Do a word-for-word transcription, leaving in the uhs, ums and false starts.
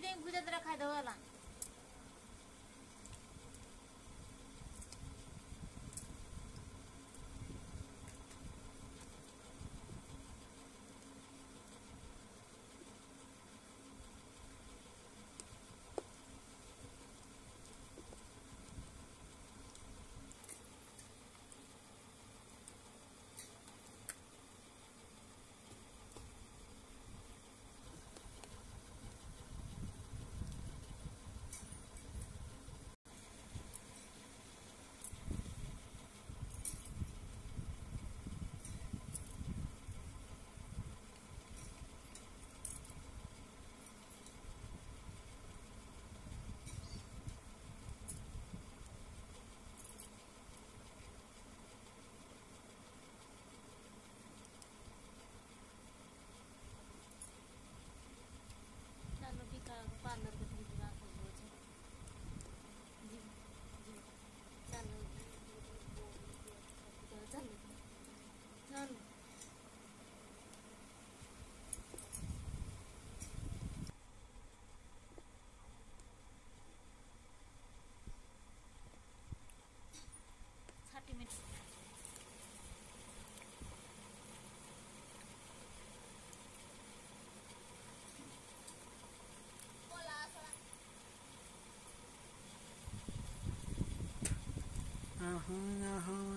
ले भुजा तरह खाई दो वाला पार्लर के दुकान खोल जी जी चलो चलो चलो छाटी मिनट Uh-huh, uh-huh.